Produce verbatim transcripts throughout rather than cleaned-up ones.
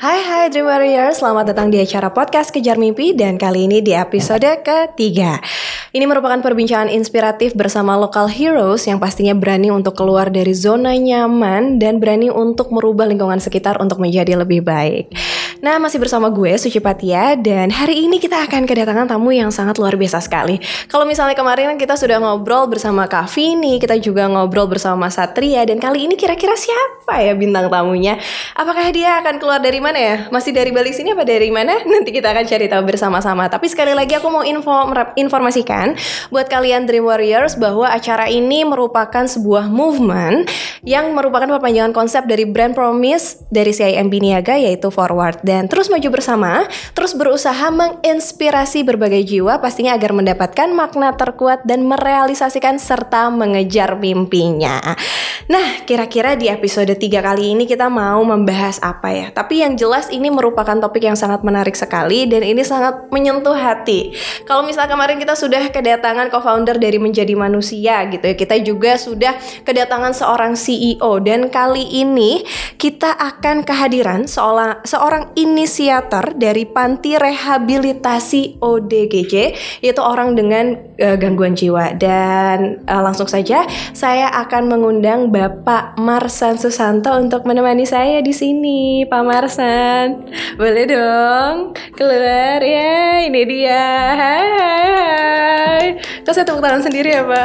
Hai hai Dream Warriors, selamat datang di acara podcast Kejar Mimpi dan kali ini di episode ketiga. Ini merupakan perbincangan inspiratif bersama local heroes yang pastinya berani untuk keluar dari zona nyaman dan berani untuk merubah lingkungan sekitar untuk menjadi lebih baik. Nah, masih bersama gue Suci Patia dan hari ini kita akan kedatangan tamu yang sangat luar biasa sekali. Kalau misalnya kemarin kita sudah ngobrol bersama Kak Vini, kita juga ngobrol bersama Mas Satria, dan kali ini kira-kira siapa ya bintang tamunya? Apakah dia akan keluar dari mana ya? Masih dari Bali sini apa dari mana? Nanti kita akan cari tahu bersama-sama. Tapi sekali lagi aku mau info informasikan buat kalian Dream Warriors bahwa acara ini merupakan sebuah movement yang merupakan perpanjangan konsep dari brand promise dari C I M B Niaga, yaitu Forward. Dan terus maju bersama, terus berusaha menginspirasi berbagai jiwa pastinya agar mendapatkan makna terkuat dan merealisasikan serta mengejar mimpinya. Nah, kira-kira di episode tiga kali ini kita mau membahas apa ya? Tapi yang jelas ini merupakan topik yang sangat menarik sekali dan ini sangat menyentuh hati. Kalau misalnya kemarin kita sudah kedatangan co-founder dari Menjadi Manusia gitu ya, kita juga sudah kedatangan seorang C E O dan kali ini kita akan kehadiran seorang, seorang inisiator dari Panti Rehabilitasi O D G J, yaitu orang dengan uh, gangguan jiwa. Dan uh, langsung saja saya akan mengundang Bapak Marsan Susanto untuk menemani saya di sini. Pak Marsan, boleh dong keluar ya? Ini dia. Hai, hai, hai. Kok saya tepuk tangan sendiri ya, Pak?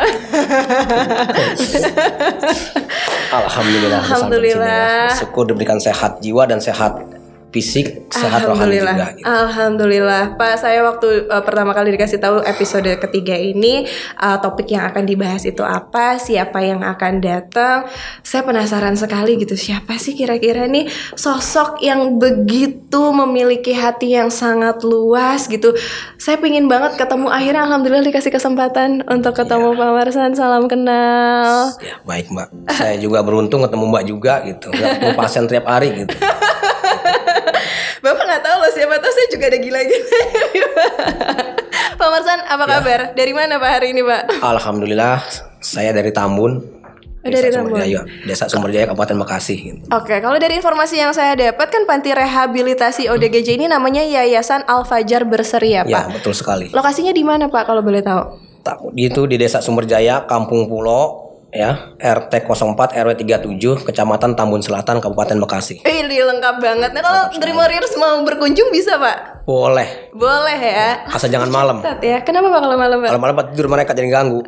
Alhamdulillah. Alhamdulillah. Syukur diberikan sehat jiwa dan sehat fisik, sehat rohani juga gitu. Alhamdulillah. Pak, saya waktu uh, pertama kali dikasih tahu episode ketiga ini uh, topik yang akan dibahas itu apa, siapa yang akan datang, saya penasaran sekali gitu. Siapa sih kira-kira nih sosok yang begitu memiliki hati yang sangat luas gitu. Saya pengen banget ketemu, akhirnya alhamdulillah dikasih kesempatan untuk ketemu ya. Pak Marsan, salam kenal. Ya, baik Mbak. Saya juga beruntung ketemu Mbak juga gitu. Gak ketemu pasien tiap hari gitu. Bapak nggak tahu loh, siapa tahu saya juga ada gila-gila. Pak Marsan, apa ya. Kabar? Dari mana Pak hari ini Pak? Alhamdulillah, saya dari Tambun. Oh, dari Desa Tambun. Sumberjaya, Desa Sumberjaya, Kabupaten Bekasi. Gitu. Oke, kalau dari informasi yang saya dapat kan Panti Rehabilitasi O D G J ini namanya Yayasan Al Fajar Berseri ya Pak? Ya, betul sekali. Lokasinya di mana Pak kalau boleh tahu? Itu di Desa Sumberjaya, Kampung Pulo. Ya, R T nol empat R W tiga puluh tujuh, Kecamatan Tambun Selatan, Kabupaten Bekasi. Ini lengkap banget. Nah, kalau Dream Warriors mau berkunjung bisa Pak? Boleh. Boleh ya. Asal jangan malam. Ya. Kenapa Pak kalau malam Pak? Kalau malam tidur mereka jadi ganggu.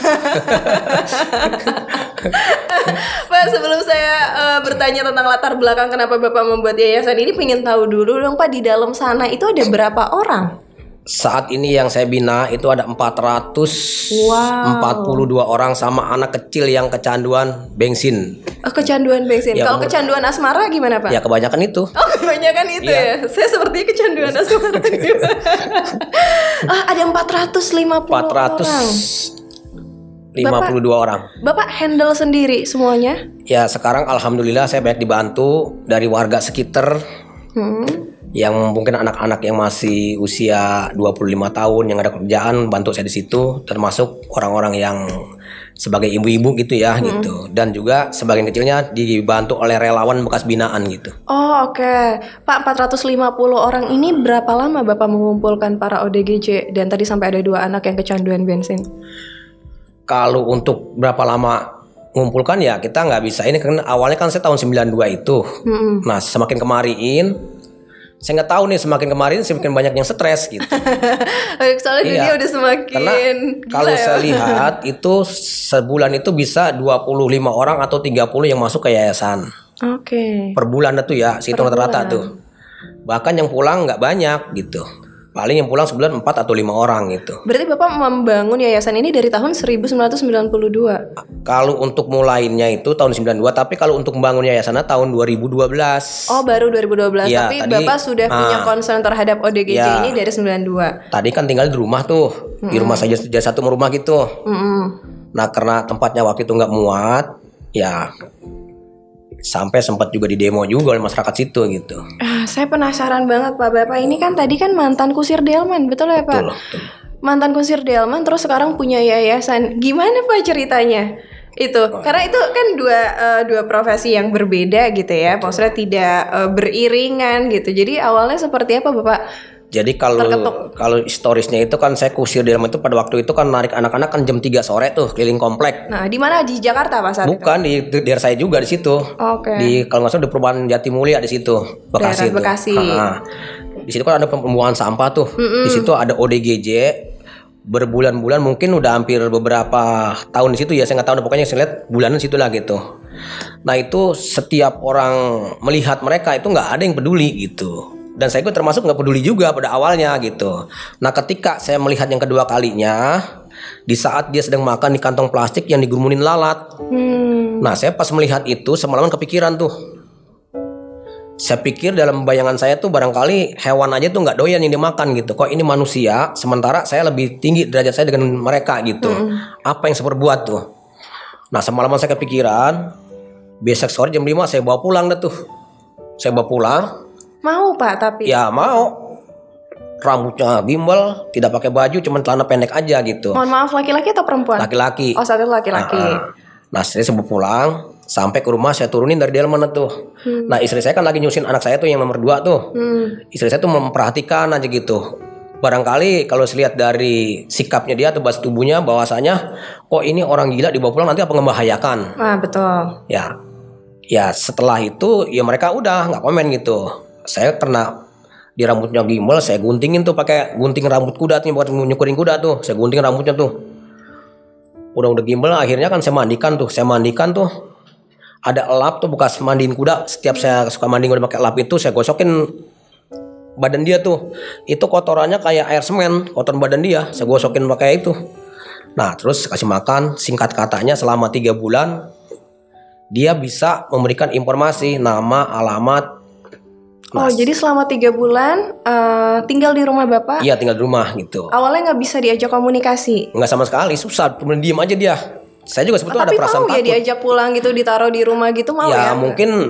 Pak, sebelum saya uh, bertanya tentang latar belakang kenapa Bapak membuat yayasan ini, pengen tahu dulu dong Pak, di dalam sana itu ada berapa orang? Saat ini yang saya bina itu ada empat ratus empat puluh dua wow. orang sama anak kecil yang kecanduan bensin. Oh, kecanduan bensin. Ya, kalau umur... kecanduan asmara gimana Pak? Ya kebanyakan itu. Oh, kebanyakan itu ya. ya? Saya seperti kecanduan asmara juga. Ah, ada empat ratus lima puluh orang. lima puluh dua Bapak, orang. Bapak handle sendiri semuanya? Ya, sekarang alhamdulillah saya banyak dibantu dari warga sekitar. Hmm. Yang mungkin anak-anak yang masih usia dua puluh lima tahun yang ada kerjaan, bantu saya di situ, termasuk orang-orang yang sebagai ibu-ibu gitu ya, hmm. gitu. Dan juga sebagian kecilnya dibantu oleh relawan bekas binaan gitu. Oh, oke. Okay. Pak, empat ratus lima puluh orang ini berapa lama Bapak mengumpulkan para O D G J dan tadi sampai ada dua anak yang kecanduan bensin? Kalau untuk berapa lama mengumpulkan ya kita nggak bisa. Ini kan awalnya kan saya tahun sembilan puluh dua itu. Hmm. Nah, semakin kemarin saya nggak tahu nih, semakin kemarin semakin banyak yang stres gitu. Soalnya dunia iya. udah semakin Karena gila kalau ya. saya lihat itu sebulan itu bisa dua puluh lima orang atau tiga puluh yang masuk ke yayasan. Oke. Okay. Per bulan itu ya, hitung rata-rata tuh. Bahkan yang pulang nggak banyak gitu. Paling yang pulang sebulan empat atau lima orang gitu. Berarti Bapak membangun yayasan ini dari tahun seribu sembilan ratus sembilan puluh dua? Kalau untuk mulainya itu tahun sembilan puluh dua, tapi kalau untuk membangun yayasannya tahun dua ribu dua belas. Oh, baru dua ribu dua belas, ya, tapi tadi, Bapak sudah ah, punya concern terhadap O D G J ya, ini dari sembilan puluh dua. Tadi kan tinggal di rumah tuh, mm-hmm. di rumah saja jadi satu rumah gitu. Mm-hmm. Nah, karena tempatnya waktu itu nggak muat, ya sampai sempat juga di demo juga oleh masyarakat situ gitu. Ah, saya penasaran banget Pak, Bapak ini kan tadi kan mantan kusir Delman, betul ya Pak? Betul, betul. Mantan kusir Delman terus sekarang punya yayasan. Gimana Pak ceritanya? Itu oh, karena itu kan dua uh, dua profesi yang berbeda gitu ya, maksudnya tidak uh, beriringan gitu. Jadi awalnya seperti apa Bapak? Jadi kalau kalau historisnya itu kan saya kusir di dalam itu pada waktu itu kan narik anak-anak kan jam tiga sore tuh keliling komplek. Nah, di mana di Jakarta Pak saat Bukan itu? di di daerah saya juga di situ. Oke. Okay. Di kalau nggak salah di perumahan Jatimulya di situ, Bekasi daerah Bekasi. Itu. Ha-ha. Di situ kan ada pembuangan sampah tuh. Mm-mm. Di situ ada O D G J. Berbulan-bulan mungkin udah hampir beberapa tahun di situ ya, saya nggak tahu, pokoknya saya lihat bulanan situ lah gitu. Nah itu setiap orang melihat mereka itu nggak ada yang peduli gitu, dan saya juga termasuk nggak peduli juga pada awalnya gitu. Nah ketika saya melihat yang kedua kalinya, di saat dia sedang makan di kantong plastik yang digurumunin lalat. hmm. Nah saya pas melihat itu semalaman kepikiran tuh. Saya pikir dalam bayangan saya tuh barangkali hewan aja tuh nggak doyan yang dimakan gitu. Kok ini manusia, sementara saya lebih tinggi derajat saya dengan mereka gitu. Hmm. Apa yang saya perbuat tuh? Nah semalaman saya kepikiran. Besok sore jam lima saya bawa pulang dah tuh. Saya bawa pulang. Mau Pak tapi? Ya mau. Rambutnya gimbal, tidak pakai baju, cuman celana pendek aja gitu. Mohon maaf, laki-laki atau perempuan? Laki-laki. Oh saat itu laki-laki. Nah, nah saya bawa pulang. Sampai ke rumah saya turunin dari dalam mana tuh. Hmm. Nah istri saya kan lagi nyusin anak saya tuh yang nomor dua tuh. Hmm. Istri saya tuh memperhatikan aja gitu. Barangkali kalau saya lihat dari sikapnya dia atau bahasa tubuhnya bahwasanya, oh ini orang gila dibawa pulang nanti apa membahayakan. Ah betul. Ya, ya setelah itu ya mereka udah nggak komen gitu. Saya kena di rambutnya gimbal, saya guntingin tuh pakai gunting rambut kuda tuh, bukan nyukurin kuda tuh. Saya gunting rambutnya tuh. Udah udah gimbal, akhirnya kan saya mandikan tuh. Saya mandikan tuh. Ada lap tuh bekas mandiin kuda. Setiap saya suka mandi udah pakai lap itu saya gosokin badan dia tuh. Itu kotorannya kayak air semen, kotoran badan dia. Saya gosokin pakai itu. Nah terus kasih makan. Singkat katanya selama tiga bulan dia bisa memberikan informasi nama, alamat. Oh nah, jadi selama tiga bulan uh, tinggal di rumah Bapak? Iya tinggal di rumah gitu. Awalnya nggak bisa diajak komunikasi? Nggak sama sekali, susah. Cuma diem aja dia. Saya juga sebetulnya oh, ada perasaan takut. Tapi mau ya diajak pulang gitu, ditaruh di rumah gitu mau ya? Ya mungkin,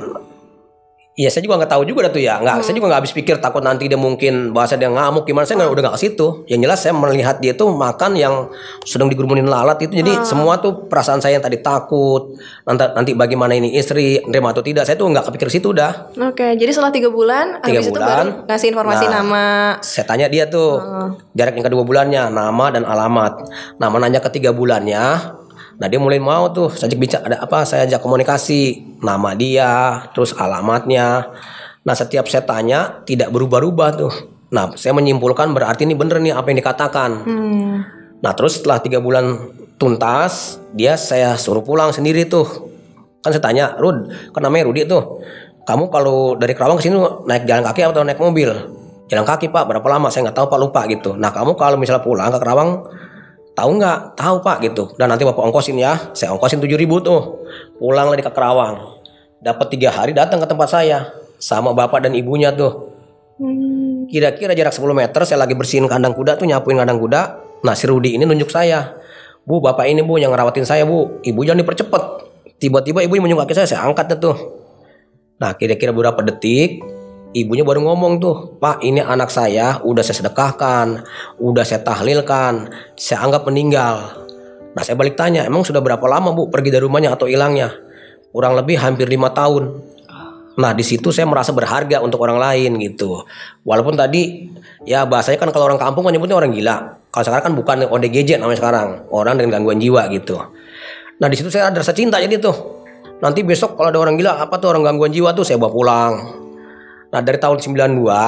ya saya juga nggak tahu juga tuh ya. Nggak, hmm. saya juga nggak habis pikir takut nanti dia mungkin bahasa dia ngamuk gimana. Saya hmm. udah nggak ke situ. Yang jelas saya melihat dia tuh makan yang sedang digurumunin lalat itu. Jadi hmm. semua tuh perasaan saya yang tadi takut. Nanti nanti bagaimana ini istri, nerima atau tidak. Saya tuh nggak kepikir situ udah. Oke, jadi setelah tiga bulan, tiga habis bulan, itu baru ngasih informasi nah, nama. Saya tanya dia tuh hmm. jarak yang kedua bulannya, nama dan alamat. Nama nanya ketiga bulannya. Nah dia mulai mau tuh, saya ajak bicara, ada apa? Saya ajak komunikasi, nama dia, terus alamatnya. Nah setiap saya tanya tidak berubah-ubah tuh. Nah saya menyimpulkan berarti ini bener nih apa yang dikatakan. Hmm. Nah terus setelah tiga bulan tuntas, dia saya suruh pulang sendiri tuh. Kan saya tanya, Rud, kan namanya Rudi tuh. Kamu kalau dari Kerawang ke sini naik jalan kaki atau naik mobil? Jalan kaki Pak, berapa lama? Saya nggak tahu Pak, lupa gitu. Nah kamu kalau misalnya pulang ke Kerawang, tahu nggak? Tahu Pak gitu. Dan nanti Bapak ongkosin ya. Saya ongkosin tujuh ribu tuh. Pulang lagi ke Kerawang. Dapat tiga hari datang ke tempat saya sama bapak dan ibunya tuh. Hmm. Kira-kira jarak sepuluh meter saya lagi bersihin kandang kuda tuh, nyapuin kandang kuda. Nah si Rudi ini nunjuk saya. Bu, bapak ini Bu yang ngerawatin saya Bu. Ibu jangan dipercepat. Tiba-tiba ibu menunjuk kaki saya, saya angkat tuh. Nah kira-kira beberapa detik ibunya baru ngomong tuh, Pak ini anak saya udah saya sedekahkan, udah saya tahlilkan, saya anggap meninggal. Nah saya balik tanya, emang sudah berapa lama Bu pergi dari rumahnya atau hilangnya? Kurang lebih hampir lima tahun. Nah di situ saya merasa berharga untuk orang lain gitu. Walaupun tadi ya bahasanya kan kalau orang kampung kan nyebutnya orang gila. Kalau sekarang kan bukan O D G J namanya sekarang, orang dengan gangguan jiwa gitu. Nah di situ saya ada rasa cinta jadi tuh. Nanti besok kalau ada orang gila apa tuh orang gangguan jiwa tuh saya bawa pulang. Nah dari tahun sembilan puluh dua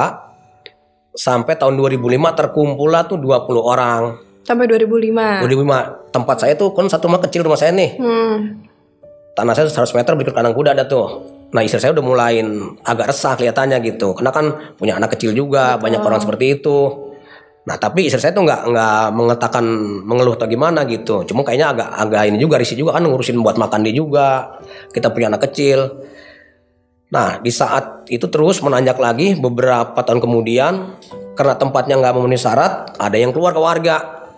sampai tahun dua ribu lima terkumpul lah tuh dua puluh orang. Sampai dua ribu lima. dua ribu lima. Tempat saya tuh kan satu rumah kecil rumah saya nih. Hmm. Tanah saya seratus meter berikut kandang kuda ada tuh. Nah istri saya udah mulai agak resah kelihatannya gitu. Karena kan punya anak kecil juga, betul. Banyak orang seperti itu. Nah tapi istri saya tuh nggak nggak mengatakan mengeluh atau gimana gitu. Cuma kayaknya agak agak ini juga risih juga kan ngurusin buat makan dia juga. Kita punya anak kecil. Nah di saat itu terus menanjak lagi beberapa tahun kemudian karena tempatnya nggak memenuhi syarat, ada yang keluar ke warga.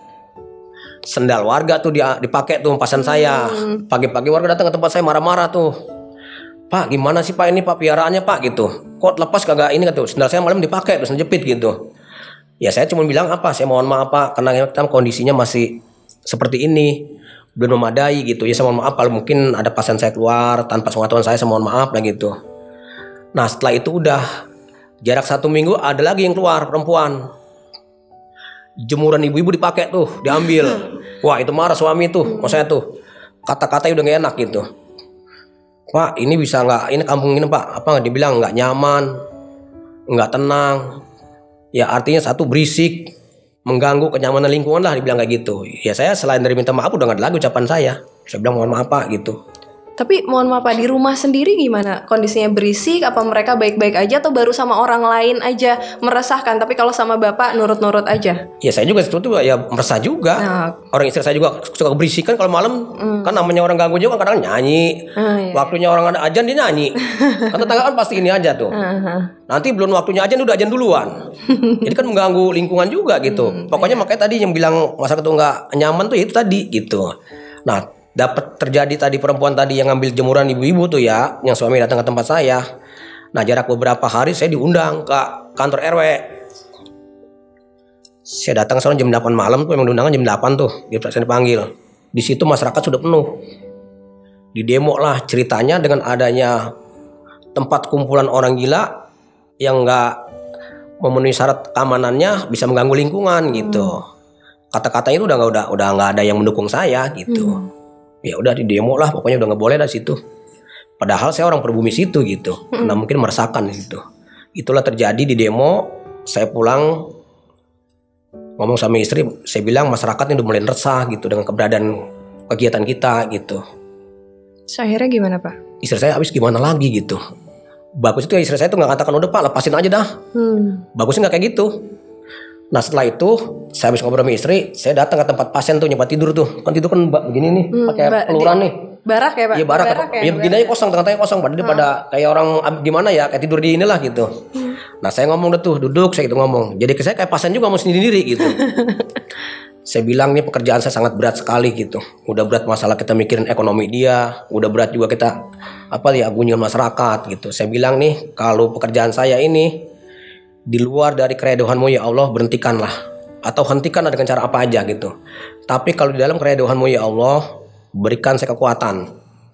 Sendal warga tuh dia dipakai tuh pasan saya. Hmm. Pagi-pagi warga datang ke tempat saya marah-marah tuh. Pak gimana sih Pak ini Pak piaraannya Pak gitu. Kok lepas kagak ini gitu. Sendal saya malam dipakai terus jepit gitu. Ya saya cuma bilang apa, saya mohon maaf Pak karena kondisinya masih seperti ini. belum memadai gitu. Ya saya mohon maaf kalau mungkin ada pasien saya keluar tanpa pengetahuan saya, saya mohon maaf lah gitu. Nah setelah itu udah jarak satu minggu ada lagi yang keluar perempuan. Jemuran ibu-ibu dipakai tuh, diambil. Wah itu marah suami tuh, maksudnya tuh kata-katanya udah gak enak gitu. Pak ini bisa nggak, ini kampung ini Pak, apa dibilang nggak nyaman, nggak tenang. Ya artinya satu berisik, mengganggu kenyamanan lingkungan lah dibilang kayak gitu. Ya saya selain dari minta maaf udah nggak ada lagi ucapan saya. Saya bilang mohon maaf Pak gitu. Tapi mohon maaf Pak, di rumah sendiri gimana? Kondisinya berisik? Apa mereka baik-baik aja atau baru sama orang lain aja meresahkan? Tapi kalau sama Bapak nurut-nurut aja? Ya saya juga itu tuh ya meresah juga. Nah. Orang istri saya juga suka berisikan kalau malam. Hmm. Kan namanya orang ganggu juga kan kadang nyanyi. Ah, iya. Waktunya orang ada ajan dia nyanyi. Kan tetangga kan pasti ini aja tuh. Uh-huh. Nanti belum waktunya ajan udah ajan duluan. Jadi kan mengganggu lingkungan juga gitu. Hmm, Pokoknya iya. Makanya tadi yang bilang masyarakat tuh nggak nyaman tuh itu tadi gitu. Nah dapat terjadi tadi perempuan tadi yang ngambil jemuran ibu-ibu tuh ya, yang suami datang ke tempat saya. Nah jarak beberapa hari saya diundang ke kantor R W. Saya datang soalnya jam delapan malam tuh, emang diundangkan jam delapan tuh, dia saya dipanggil. Di situ masyarakat sudah penuh. Di demo lah ceritanya dengan adanya tempat kumpulan orang gila yang nggak memenuhi syarat keamanannya bisa mengganggu lingkungan gitu. Kata-katanya itu udah nggak udah udah nggak ada yang mendukung saya gitu. Hmm. Ya udah di demo lah, pokoknya udah nggak boleh dari situ. Padahal saya orang pribumi situ gitu, mm-hmm. karena mungkin meresahkan di situ. Itulah terjadi di demo. Saya pulang ngomong sama istri, saya bilang masyarakat ini udah mulai resah gitu dengan keberadaan kegiatan kita gitu. So, akhirnya gimana Pak? Istri saya habis gimana lagi gitu. Bagus itu istri saya tuh nggak katakan udah Pak lepasin aja dah. Hmm. Bagusnya nggak kayak gitu. Nah setelah itu saya habis ngobrol sama istri, saya datang ke tempat pasien tuh nyoba tidur tuh. Kan tidur kan begini nih, hmm, pakai ba- peluran nih. Barak ya Pak? Iya barak. barak ya, ya begini aja kosong, tengah-tengah kosong. Padahal hmm. pada kayak orang gimana ya, kayak tidur di inilah gitu. Hmm. Nah saya ngomong deh tuh, duduk saya gitu ngomong. Jadi saya kayak pasien juga mau sendiri-sendiri gitu. Saya bilang nih pekerjaan saya sangat berat sekali gitu. Udah berat masalah kita mikirin ekonomi dia, udah berat juga kita apa ya kunjungan masyarakat gitu. Saya bilang nih kalau pekerjaan saya ini di luar dari keredohanmu ya Allah berhentikanlah, atau hentikanlah dengan cara apa aja gitu. Tapi kalau di dalam keredohanmu ya Allah berikan saya kekuatan.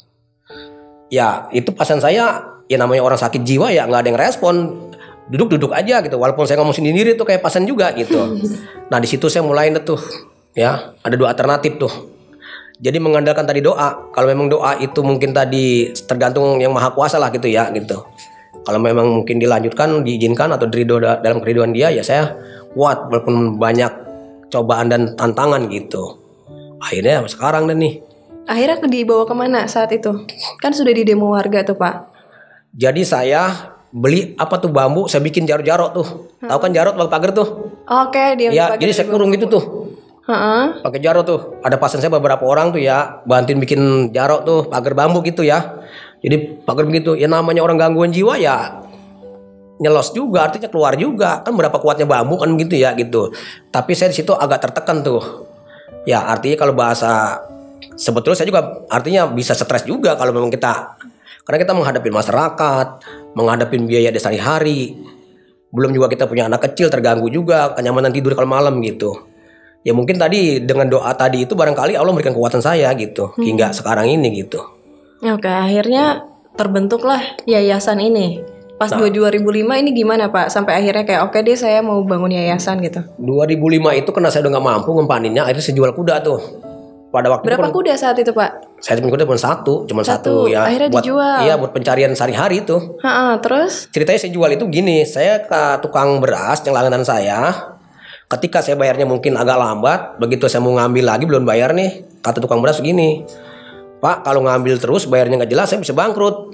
Ya itu pasien saya ya namanya orang sakit jiwa ya nggak ada yang respon, duduk-duduk aja gitu. Walaupun saya ngomong sendiri tuh kayak pasien juga gitu. Nah di situ saya mulai tuh ya ada dua alternatif tuh. Jadi mengandalkan tadi doa. Kalau memang doa itu mungkin tadi tergantung yang maha kuasa lah gitu ya gitu. Kalau memang mungkin dilanjutkan, diizinkan atau diridho dalam keriduan dia, ya saya kuat walaupun banyak cobaan dan tantangan gitu. Akhirnya sekarang deh nih. Akhirnya dibawa kemana saat itu? Kan sudah di demo warga tuh Pak. Jadi saya beli apa tuh bambu, saya bikin jarot-jarot tuh. Hmm. Tahu kan jarot bang pagar tuh? Oke, dia. Ya, jadi saya kurung gitu tuh. Uh-huh. Pakai jarot tuh. Ada pasien saya beberapa orang tuh ya, bantuin bikin jarot tuh, pagar bambu gitu ya. Jadi pagar begitu, ya namanya orang gangguan jiwa ya nyelos juga, artinya keluar juga kan berapa kuatnya bambu kan gitu ya gitu. Tapi saya di situ agak tertekan tuh. Ya artinya kalau bahasa sebetulnya saya juga artinya bisa stres juga kalau memang kita karena kita menghadapi masyarakat, menghadapi biaya sehari-hari. Belum juga kita punya anak kecil terganggu juga kenyamanan tidur kalau malam gitu. Ya mungkin tadi dengan doa tadi itu barangkali Allah memberikan kekuatan saya gitu hmm. hingga sekarang ini gitu. Oke, akhirnya terbentuklah yayasan ini. Pas nah, dua ribu lima ini gimana Pak? Sampai akhirnya kayak oke deh saya mau bangun yayasan gitu. dua ribu lima itu karena saya udah gak mampu ngempaninnya, akhirnya saya jual kuda tuh. Pada waktu berapa itu, kuda saat itu Pak? Saya punya kuda cuma satu, cuma satu, satu ya. Akhirnya buat, dijual. Iya buat pencarian sehari-hari itu. Ha-ha, terus? Ceritanya saya jual itu gini, saya ke tukang beras yang langganan saya. Ketika saya bayarnya mungkin agak lambat, begitu saya mau ngambil lagi belum bayar nih, kata tukang beras gini, Pak kalau ngambil terus bayarnya nggak jelas saya bisa bangkrut.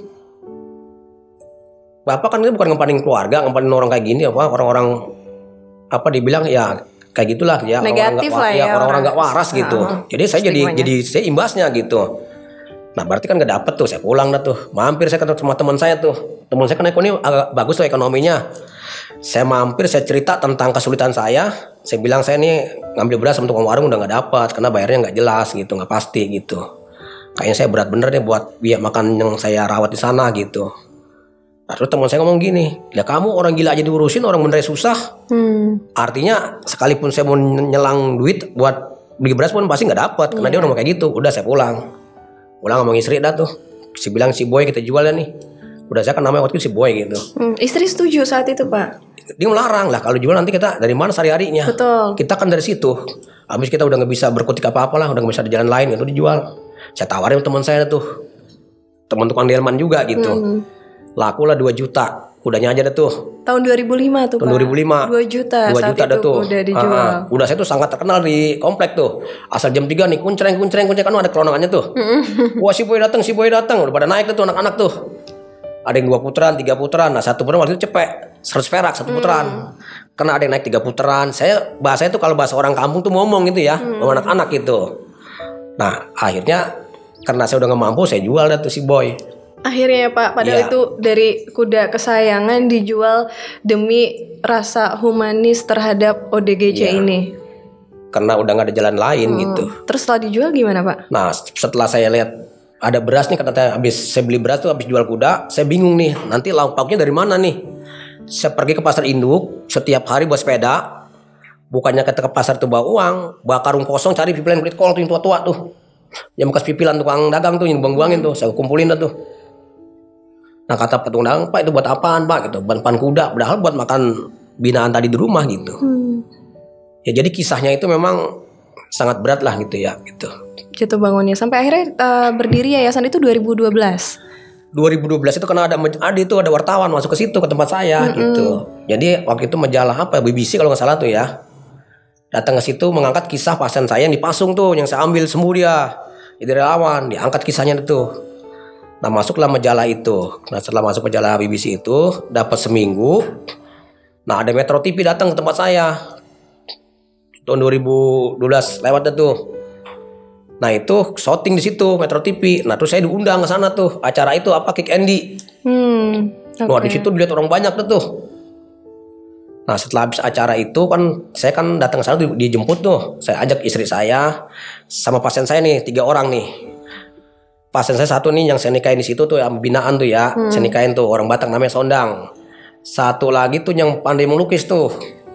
Bapak kan ini bukan ngempanin keluarga, ngempanin orang kayak gini apa orang-orang apa dibilang ya kayak gitulah ya negatif orang-orang lah ya, orang-orang nggak waras gitu. Uh, jadi saya jadi jadi saya imbasnya gitu. Nah berarti kan nggak dapet tuh, saya pulang dah tuh, mampir saya ketemu sama teman saya tuh, teman saya kan ekonomi agak bagus tuh ekonominya. Saya mampir, saya cerita tentang kesulitan saya. Saya bilang saya nih ngambil beras sama tukang warung udah nggak dapat karena bayarnya nggak jelas gitu, nggak pasti gitu. Kayaknya saya berat bener nih buat biaya makan yang saya rawat di sana gitu. Nah, terus teman saya ngomong gini, ya kamu orang gila aja diurusin, orang bener susah. Hmm. Artinya sekalipun saya mau nyelang duit buat beli beras pun pasti nggak dapat karena Iya. dia udah mau kayak gitu. Udah saya pulang, pulang ngomong istri dah tuh, si bilang si boy kita jual ya nih. Udah saya kan namanya waktu itu si boy gitu. Hmm, istri setuju saat itu Pak? Dia melarang lah kalau jual nanti kita dari mana sehari-harinya. Betul. Kita kan dari situ. Habis kita udah nggak bisa berkutik apa-apa lah, udah nggak bisa di jalan lain itu dijual. Saya tawarin teman saya tuh, teman tukang delman juga gitu. Hmm. Laku lah dua juta. Udahnya aja dah tuh. Tahun dua ribu lima tuh Tahun Pak. dua ribu lima. dua juta dua saat juta dah itu tuh. udah dijual. Ah, ah. Udah saya tuh sangat terkenal di komplek tuh. Asal jam tiga nih kuncreng kuncreng kuncreng kan ada kelonongannya tuh. Wah si boy datang si boy datang udah pada naik tuh anak-anak tuh. Ada yang dua putaran, tiga putaran. Nah satu putaran waktu itu cepet seratus perak satu putaran. Karena ada yang naik tiga putaran. Saya bahasanya tuh kalau bahasa orang kampung tuh ngomong gitu ya, sama anak-anak gitu. Nah akhirnya karena saya udah nggak mampu saya jual dah tuh si boy. Akhirnya ya Pak, padahal Iya. itu dari kuda kesayangan dijual demi rasa humanis terhadap O D G J Iya. ini. Karena udah nggak ada jalan lain gitu. Terus setelah dijual gimana Pak? Nah setelah saya lihat ada beras nih kata saya habis saya beli beras tuh habis jual kuda, saya bingung nih nanti lauk pauknya dari mana nih. Saya pergi ke pasar induk setiap hari buat sepeda, bukannya ke ke pasar tuh bawa uang, bawa karung kosong cari pipilan kulit kol tuh yang tua-tua tuh, yang bekas pipilan tukang dagang tuh yang buang-buangin tuh, saya kumpulin dah tuh. Nah kata petung dagang, Pak itu buat apaan Pak gitu, ban-ban kuda, padahal buat makan binaan tadi di rumah gitu. Hmm. Ya jadi kisahnya itu memang sangat berat lah gitu ya gitu. Jatuh bangunnya sampai akhirnya eh, berdiri yayasan itu dua ribu dua belas. dua ribu dua belas itu karena ada ada itu ada wartawan masuk ke situ ke tempat saya gitu. Jadi waktu itu majalah apa B B C kalau nggak salah tuh ya. Datang ke situ mengangkat kisah pasien saya yang dipasung tuh yang saya ambil sembuh dia. Jadi relawan diangkat kisahnya itu. Nah masuklah majalah itu. Nah setelah masuk majalah B B C itu dapat seminggu. Nah ada Metro T V datang ke tempat saya. Tahun dua ribu dua belas lewat dah tuh. Nah itu syuting di situ Metro T V. Nah terus saya diundang ke sana tuh acara itu apa Kick Andy. Hmm. Wah di situ dilihat orang banyak tuh. tuh. Nah setelah habis acara itu kan saya kan datang ke sana tuh, dijemput tuh. Saya ajak istri saya sama pasien saya nih tiga orang nih. Pasien saya satu nih yang saya nikahin di situ tuh yang binaan tuh ya. Hmm. Saya nikahin tuh orang Batak namanya Sondang. Satu lagi tuh yang pandai melukis tuh.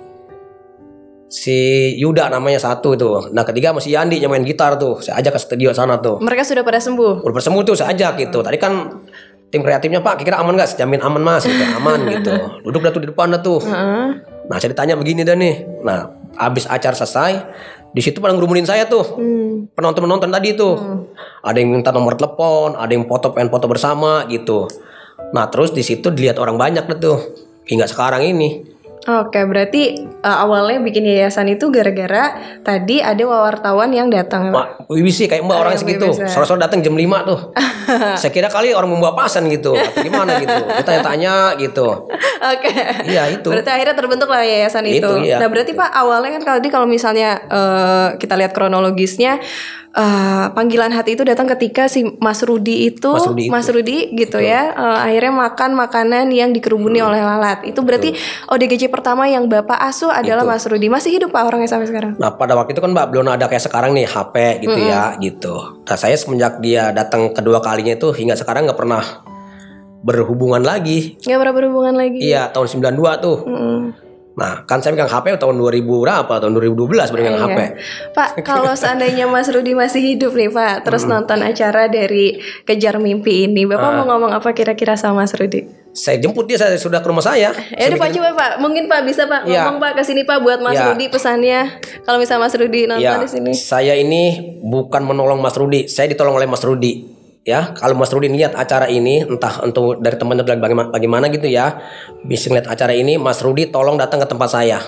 Si Yuda namanya satu itu. Nah ketiga masih Yandi yang main gitar tuh. Saya ajak ke studio sana tuh. Mereka sudah pada sembuh. Udah sembuh tuh saya ajak gitu. Tadi kan tim kreatifnya Pak kira-kira aman gak? Jamin aman mas gitu. Aman gitu. Duduk dah tuh di depan dah tuh. Heeh. Nah saya ditanya begini dah nih. Nah abis acara selesai di situ pada ngerumunin saya tuh. Hmm. Penonton-penonton tadi tuh. Ada yang minta nomor telepon. Ada yang foto pengen foto bersama gitu. Nah terus di situ dilihat orang banyak dah tuh. Hingga sekarang ini. Oke, berarti uh, awalnya bikin yayasan itu gara-gara tadi ada wartawan yang datang. Mak, B B C kayak mbak Oh, orang yang segitu. B B C. Sore-sore datang jam lima tuh. Saya kira kali orang membawa pasan gitu. Atau gimana gitu. Kita tanya-tanya gitu. Oke. Iya itu. Berarti akhirnya terbentuk lah yayasan itu. Itu, iya. Nah berarti Pak awalnya kan kalau di kalau misalnya uh, kita lihat kronologisnya uh, panggilan hati itu datang ketika si Mas Rudi itu, Mas Rudi itu. Mas Rudi gitu ya, uh, akhirnya makan makanan yang dikerubuni oleh lalat. Itu berarti O D G J pertama yang Bapak asuh adalah Itu. Mas Rudi. Masih hidup Pak orangnya sampai sekarang? Nah pada waktu itu kan mbak belum ada kayak sekarang nih H P gitu ya gitu. Nah saya semenjak dia datang kedua kalinya itu hingga sekarang nggak pernah berhubungan lagi. Nggak pernah berhubungan lagi. Iya tahun sembilan puluh dua tuh. Mm. Nah kan saya pegang H P tahun dua ribu berapa? Tahun dua ribu dua belas baru pegang Iya. H P. Pak, kalau seandainya Mas Rudi masih hidup nih Pak, terus nonton acara dari Kejar Mimpi ini, Bapak mau ngomong apa kira-kira sama Mas Rudi? Saya jemput dia saya sudah ke rumah saya. Ya udah Pak, coba Pak, mungkin Pak bisa Pak Iya. ngomong Pak ke sini Pak buat Mas Iya. Rudi pesannya. Kalau misalnya Mas Rudi nonton Ya, di sini. saya ini bukan menolong Mas Rudi, saya ditolong oleh Mas Rudi. Ya, kalau Mas Rudi lihat acara ini, entah untuk dari teman-teman bagaimana, bagaimana gitu ya, bisa lihat acara ini, Mas Rudi tolong datang ke tempat saya.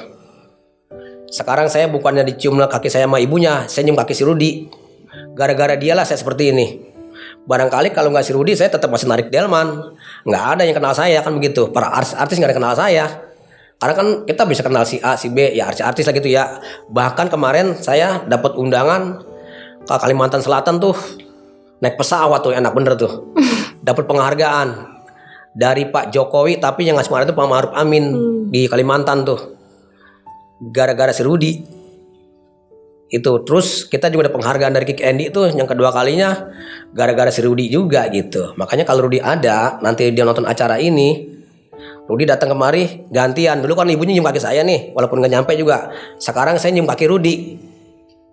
Sekarang saya bukannya dicium kaki saya sama ibunya, saya nyium kaki si Rudi. Gara-gara dialah saya seperti ini. Barangkali kalau nggak si Rudi, saya tetap masih narik delman. Nggak ada yang kenal saya kan begitu. Para artis-artis nggak ada yang kenal saya. Karena kan kita bisa kenal si A, si B, ya artis-artis lah gitu ya. Bahkan kemarin saya dapat undangan ke Kalimantan Selatan tuh. Naik pesawat tuh enak bener tuh. Dapat penghargaan dari Pak Jokowi tapi yang ngasih penghargaan itu Pak Ma'ruf Amin di Kalimantan tuh. Gara-gara si Rudi. Itu terus kita juga ada penghargaan dari Kick Andy itu yang kedua kalinya gara-gara si Rudi juga gitu. Makanya kalau Rudi ada nanti dia nonton acara ini, Rudi datang kemari gantian. Dulu kan ibunya nyium kaki saya nih, walaupun nggak nyampe juga. Sekarang saya nyium kaki Rudi.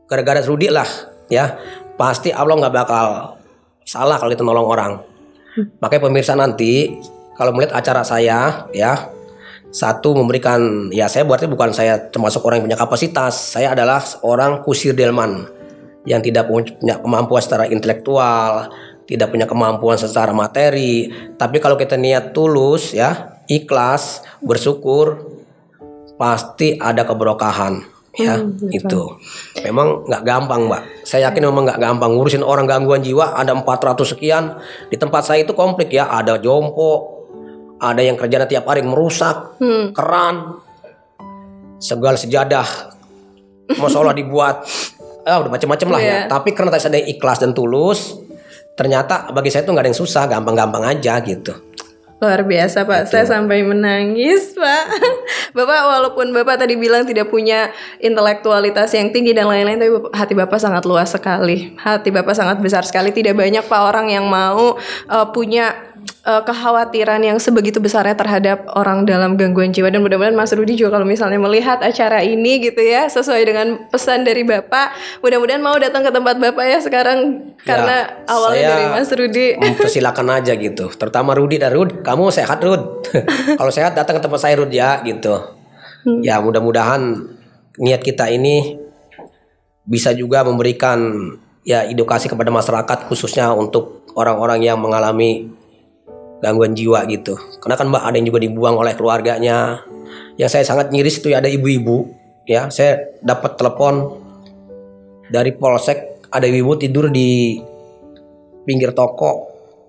gara-gara Rudy lah ya, pasti Allah nggak bakal salah kalau kita nolong orang. Makanya pemirsa nanti kalau melihat acara saya ya, satu memberikan, ya saya berarti bukan saya termasuk orang yang punya kapasitas. Saya adalah orang kusir delman yang tidak punya kemampuan secara intelektual, tidak punya kemampuan secara materi. Tapi kalau kita niat tulus ya, ikhlas, bersyukur, pasti ada keberkahan ya. Hmm, itu memang nggak gampang, Mbak. Saya yakin memang nggak gampang ngurusin orang gangguan jiwa. Ada empat ratus sekian di tempat saya itu komplit ya. Ada jompo, ada yang kerjanya tiap hari merusak hmm. keran, segala sejadah, masya Allah dibuat, ah, udah macam-macam lah yeah. ya. Tapi karena saya ikhlas dan tulus, ternyata bagi saya itu nggak ada yang susah, gampang-gampang aja gitu. Luar biasa Pak, gitu. Saya sampai menangis Pak. Bapak walaupun Bapak tadi bilang tidak punya intelektualitas yang tinggi dan lain-lain, tapi hati Bapak sangat luas sekali. Hati Bapak sangat besar sekali. Tidak banyak Pak orang yang mau uh, punya uh, kekhawatiran yang sebegitu besarnya terhadap orang dalam gangguan jiwa. Dan mudah-mudahan Mas Rudy juga kalau misalnya melihat acara ini gitu ya, sesuai dengan pesan dari Bapak, mudah-mudahan mau datang ke tempat Bapak ya sekarang. Karena ya, awalnya dari Mas Rudy. Silakan aja gitu. Terutama Rudy dan Rud, kamu sehat Rud. Kalau sehat datang ke tempat saya Rud ya gitu. Hmm. Ya mudah-mudahan niat kita ini bisa juga memberikan ya edukasi kepada masyarakat, khususnya untuk orang-orang yang mengalami gangguan jiwa gitu. Karena kan Mbak ada yang juga dibuang oleh keluarganya. Yang saya sangat miris itu ya ada ibu-ibu ya. Saya dapat telepon dari polsek, ada ibu tidur di pinggir toko.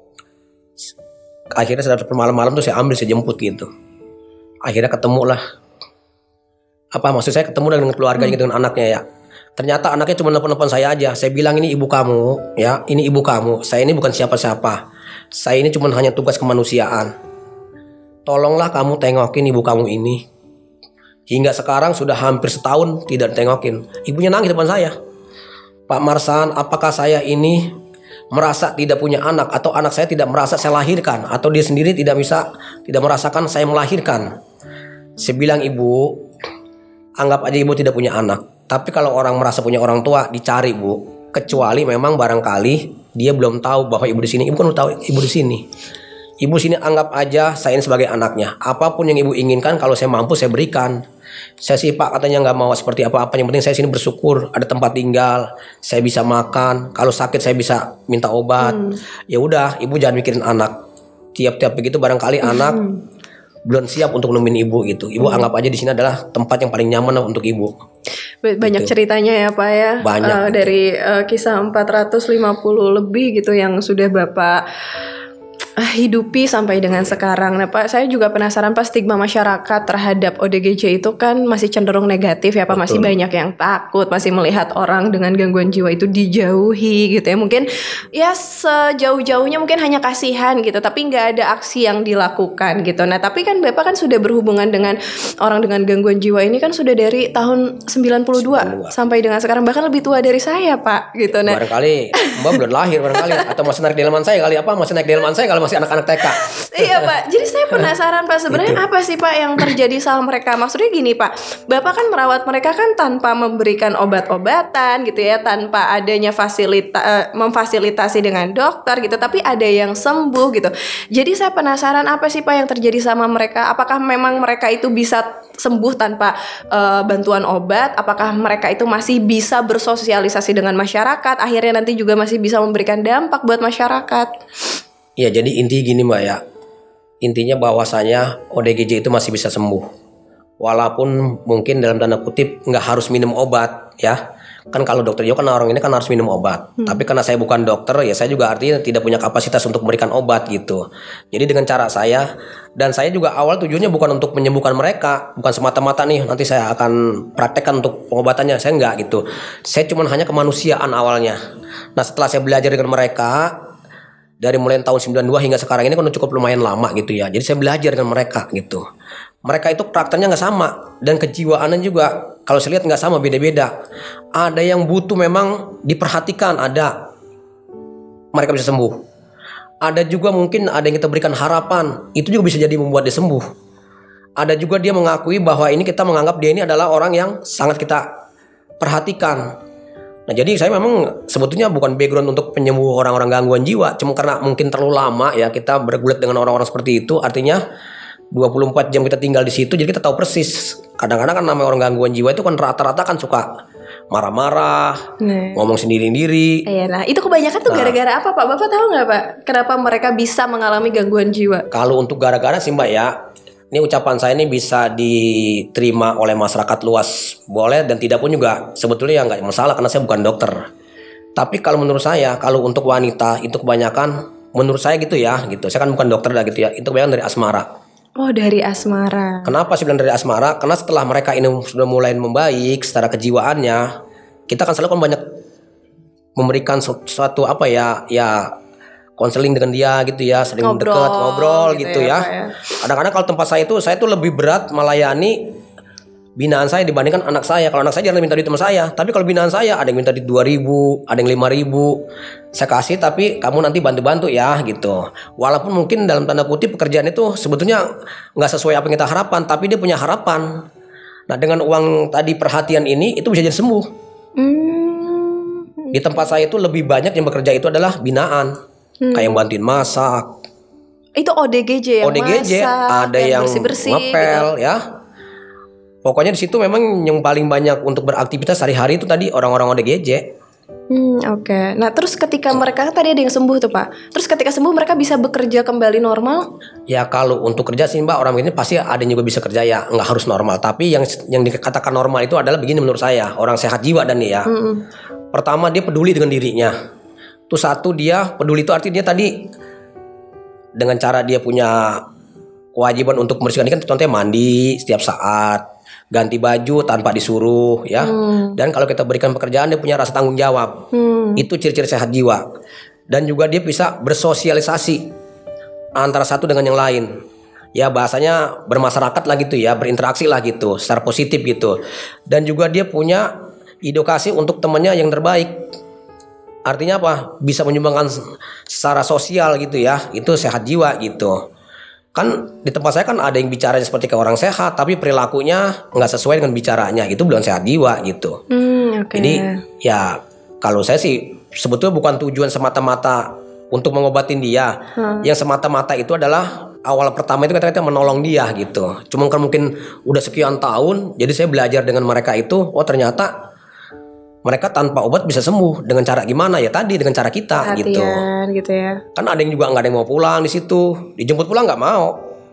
Akhirnya saya dapat malam-malam tuh saya ambil, saya jemput gitu. Akhirnya ketemu lah. Apa maksud saya ketemu dengan keluarganya, hmm. dengan anaknya ya. Ternyata anaknya cuma nelpon-nelpon saya aja. Saya bilang ini ibu kamu ya, ini ibu kamu. Saya ini bukan siapa-siapa. Saya ini cuma hanya tugas kemanusiaan. Tolonglah kamu tengokin ibu kamu ini. Hingga sekarang sudah hampir setahun tidak tengokin. Ibunya nangis depan saya. Pak Marsan, apakah saya ini merasa tidak punya anak, atau anak saya tidak merasa saya lahirkan, atau dia sendiri tidak bisa, tidak merasakan saya melahirkan? Saya bilang, ibu, anggap aja ibu tidak punya anak. Tapi kalau orang merasa punya orang tua, dicari bu. Kecuali memang barangkali dia belum tahu bahwa ibu di sini. Ibu kan udah tahu ibu di sini. Ibu sini anggap aja saya ini sebagai anaknya. Apapun yang ibu inginkan, kalau saya mampu saya berikan. Saya sih Pak katanya nggak mau seperti apa-apa. Yang penting saya sini bersyukur, ada tempat tinggal, saya bisa makan. Kalau sakit saya bisa minta obat. Hmm. Ya udah, ibu jangan mikirin anak. Tiap-tiap begitu barangkali hmm. anak belum siap untuk nemenin ibu gitu. Ibu hmm. anggap aja di sini adalah tempat yang paling nyaman untuk ibu. Banyak gitu. Ceritanya ya Pak ya. Banyak. Uh, dari uh, kisah empat ratus lima puluh lebih gitu yang sudah Bapak hidupi sampai dengan sekarang. Nah Pak, saya juga penasaran Pak, stigma masyarakat terhadap O D G J itu kan masih cenderung negatif ya Pak. Betul. Masih banyak yang takut, masih melihat orang dengan gangguan jiwa itu dijauhi gitu ya. Mungkin ya sejauh-jauhnya mungkin hanya kasihan gitu, tapi nggak ada aksi yang dilakukan gitu. Nah tapi kan Bapak kan sudah berhubungan dengan orang dengan gangguan jiwa ini kan sudah dari tahun sembilan puluh dua sampai dengan sekarang, bahkan lebih tua dari saya Pak gitu. Nah barangkali Mbak belum lahir barangkali, atau masih naik delman saya kali, apa masih naik delman saya kalau masih anak-anak T K. Iya Pak, jadi saya penasaran Pak, sebenarnya apa sih Pak yang terjadi sama mereka? Maksudnya gini Pak, Bapak kan merawat mereka kan tanpa memberikan obat-obatan gitu ya, tanpa adanya fasilita, uh, memfasilitasi dengan dokter gitu, tapi ada yang sembuh gitu. Jadi saya penasaran apa sih Pak yang terjadi sama mereka? Apakah memang mereka itu bisa sembuh tanpa uh, bantuan obat? Apakah mereka itu masih bisa bersosialisasi dengan masyarakat? Akhirnya nanti juga masih bisa memberikan dampak buat masyarakat? Ya jadi inti gini Mbak ya, intinya bahwasanya O D G J itu masih bisa sembuh, walaupun mungkin dalam tanda kutip nggak harus minum obat ya. Kan kalau dokter juga kan orang ini kan harus minum obat, hmm. tapi karena saya bukan dokter ya saya juga artinya tidak punya kapasitas untuk memberikan obat gitu. Jadi dengan cara saya, dan saya juga awal tujuannya bukan untuk menyembuhkan mereka, bukan semata-mata nih nanti saya akan praktekkan untuk pengobatannya, saya enggak gitu. Saya cuma hanya kemanusiaan awalnya. Nah setelah saya belajar dengan mereka dari mulai tahun sembilan puluh dua hingga sekarang ini kan cukup lumayan lama gitu ya. Jadi saya belajar dengan mereka gitu. Mereka itu karakternya nggak sama, dan kejiwaannya juga kalau saya lihat nggak sama, beda-beda. Ada yang butuh memang diperhatikan, ada mereka bisa sembuh. Ada juga mungkin ada yang kita berikan harapan, itu juga bisa jadi membuat dia sembuh. Ada juga dia mengakui bahwa ini kita menganggap dia ini adalah orang yang sangat kita perhatikan. Nah jadi saya memang sebetulnya bukan background untuk penyembuh orang-orang gangguan jiwa, cuma karena mungkin terlalu lama ya kita bergulat dengan orang-orang seperti itu, artinya dua puluh empat jam kita tinggal di situ, jadi kita tahu persis. Kadang-kadang kan namanya orang gangguan jiwa itu kan rata-rata kan suka marah-marah, nah. ngomong sendiri-sendiri. Iya, nah itu kebanyakan tuh nah. gara-gara apa Pak? Bapak tahu nggak Pak? Kenapa mereka bisa mengalami gangguan jiwa? Kalau untuk gara-gara sih Mbak ya, ini ucapan saya ini bisa diterima oleh masyarakat luas, boleh dan tidak pun juga sebetulnya ya nggak masalah karena saya bukan dokter. Tapi kalau menurut saya, kalau untuk wanita itu kebanyakan, menurut saya gitu ya, gitu. Saya kan bukan dokter dah gitu ya. Itu kebanyakan dari asmara. Oh dari asmara. Kenapa sih bilang dari asmara? Karena setelah mereka ini sudah mulai membaik secara kejiwaannya, kita kan selalu kan banyak memberikan suatu apa ya, ya. konseling dengan dia gitu ya, sering ngobrol, dekat ngobrol gitu, gitu ya. ya. Kadang-kadang kalau tempat saya itu, saya itu lebih berat melayani binaan saya dibandingkan anak saya. Kalau anak saya jangan minta duit sama saya, tapi kalau binaan saya ada yang minta duit dua ribu, ada yang lima ribu. Saya kasih tapi kamu nanti bantu-bantu ya gitu. Walaupun mungkin dalam tanda kutip pekerjaan itu sebetulnya nggak sesuai apa yang kita harapkan, tapi dia punya harapan. Nah dengan uang tadi perhatian ini itu bisa jadi sembuh. Hmm. Di tempat saya itu lebih banyak yang bekerja itu adalah binaan. Hmm. Kayak yang bantuin masak. Itu O D G J yang O D G J, masak, ada yang, yang bersih-bersih, ngepel gitu. Ya. Pokoknya di situ memang yang paling banyak untuk beraktivitas sehari-hari itu tadi orang-orang O D G J. Hmm, oke. Okay. Nah, terus ketika mereka tadi ada yang sembuh tuh, Pak. Terus ketika sembuh mereka bisa bekerja kembali normal? Ya kalau untuk kerja sih Mbak, orang ini pasti ada yang juga bisa kerja ya, nggak harus normal. Tapi yang yang dikatakan normal itu adalah begini menurut saya, orang sehat jiwa dan nih ya. Hmm. Pertama dia peduli dengan dirinya. Itu satu, dia peduli itu artinya dia tadi dengan cara dia punya kewajiban untuk membersihkan ini kan contohnya mandi setiap saat, ganti baju tanpa disuruh ya. Hmm. Dan kalau kita berikan pekerjaan dia punya rasa tanggung jawab. Hmm. Itu ciri-ciri sehat jiwa. Dan juga dia bisa bersosialisasi antara satu dengan yang lain. Ya bahasanya bermasyarakat lah gitu ya, berinteraksi lah gitu, secara positif gitu. Dan juga dia punya edukasi untuk temannya yang terbaik. Artinya apa? Bisa menyumbangkan secara sosial gitu ya. Itu sehat jiwa gitu. Kan di tempat saya kan ada yang bicaranya seperti ke orang sehat, tapi perilakunya nggak sesuai dengan bicaranya. Itu belum sehat jiwa gitu. Hmm, okay. Jadi ya kalau saya sih sebetulnya bukan tujuan semata-mata untuk mengobatin dia. Hmm. Yang semata-mata itu adalah awal pertama itu kita menolong dia gitu. Cuma kan mungkin udah sekian tahun, jadi saya belajar dengan mereka itu. Oh ternyata mereka tanpa obat bisa sembuh dengan cara gimana ya tadi dengan cara kita perhatian, gitu. gitu ya. Kan ada yang juga nggak ada yang mau pulang di situ, dijemput pulang nggak mau,